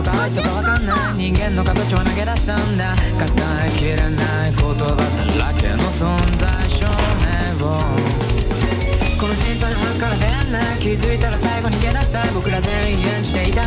か愛とかわかんない人間の形を投げ出したんだ。語りきれない言葉だらけの存在証明をこの人生の中から変な気づいたら最後に逃げ出したい僕ら全員演じていた